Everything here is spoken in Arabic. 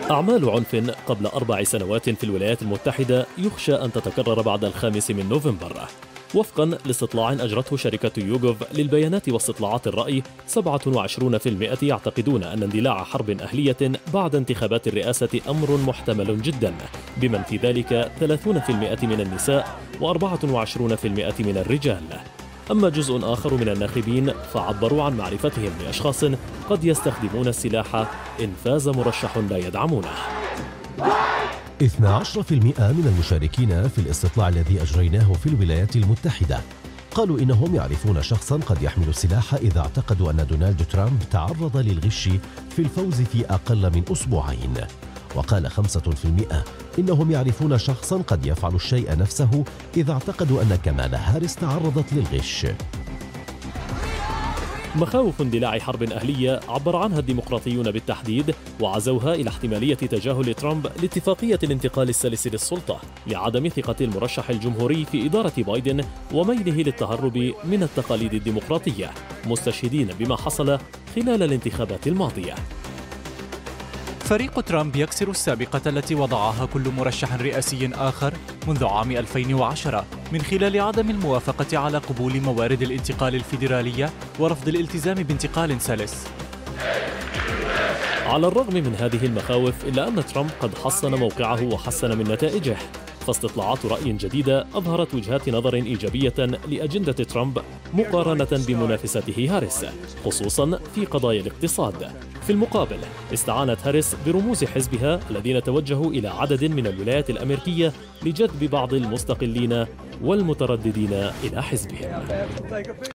أعمال عنف قبل 4 سنوات في الولايات المتحدة يخشى أن تتكرر بعد 5 من نوفمبر. وفقا لاستطلاع أجرته شركة يوغوف للبيانات واستطلاعات الرأي، 27% يعتقدون أن اندلاع حرب أهلية بعد انتخابات الرئاسة أمر محتمل جدا، بمن في ذلك 30% من النساء و24% من الرجال. أما جزء آخر من الناخبين فعبروا عن معرفتهم بأشخاص قد يستخدمون السلاح إن فاز مرشح لا يدعمونه. 12% من المشاركين في الاستطلاع الذي أجريناه في الولايات المتحدة قالوا إنهم يعرفون شخصاً قد يحمل السلاح إذا اعتقدوا أن دونالد ترامب تعرض للغش في الفوز في أقل من أسبوعين. وقال 5% إنهم يعرفون شخصاً قد يفعل الشيء نفسه إذا اعتقدوا أن كمالا هاريس تعرضت للغش. مخاوف اندلاع حرب أهلية عبر عنها الديمقراطيون بالتحديد، وعزوها إلى احتمالية تجاهل ترامب لاتفاقية الانتقال السلس للسلطة، لعدم ثقة المرشح الجمهوري في إدارة بايدن وميله للتهرب من التقاليد الديمقراطية، مستشهدين بما حصل خلال الانتخابات الماضية. فريق ترامب يكسر السابقة التي وضعها كل مرشح رئاسي آخر منذ عام 2010 من خلال عدم الموافقة على قبول موارد الانتقال الفيدرالية ورفض الالتزام بانتقال سلس. على الرغم من هذه المخاوف، إلا أن ترامب قد حسن موقعه وحسن من نتائجه، فاستطلاعات رأي جديدة أظهرت وجهات نظر إيجابية لأجندة ترامب مقارنة بمنافسته هاريس، خصوصا في قضايا الاقتصاد. في المقابل استعانت هاريس برموز حزبها الذين توجهوا إلى عدد من الولايات الأمريكية لجذب بعض المستقلين والمترددين إلى حزبهم.